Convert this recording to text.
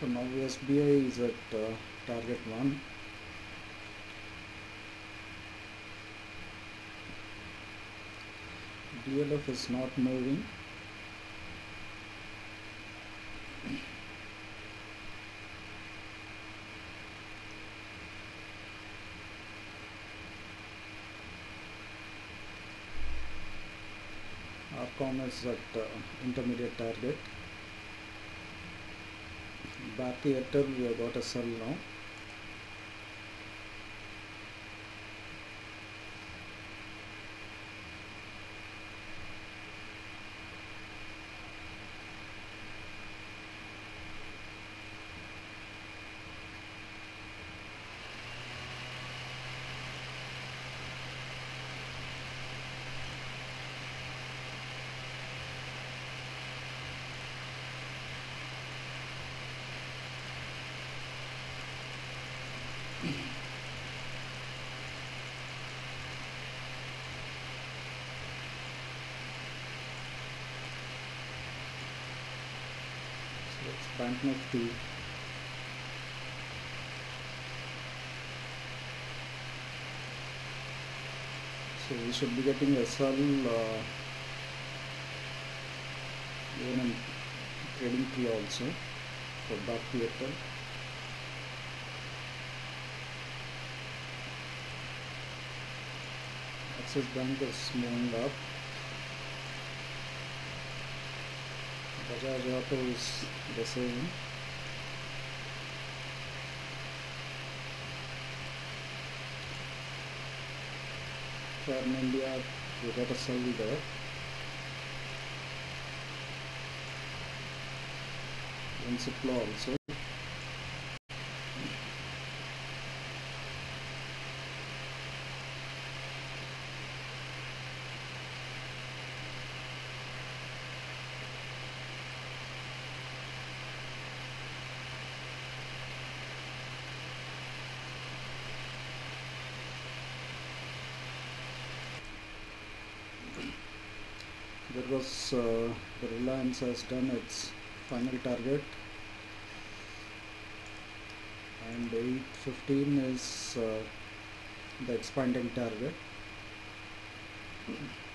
So now SBI is at target 1. DLF is not moving. Arcom is at intermediate target. Bharti Airtel, we have got a sell now. So it's Bank Nifty. So we should be getting a sell even in trading tree also for Bharti Airtel. Axis Bank is moving up. Bajaj Auto is the same. Farm India, we got a sell there. And Cipla also. There was the Reliance has done its final target, and 815 is the expanding target.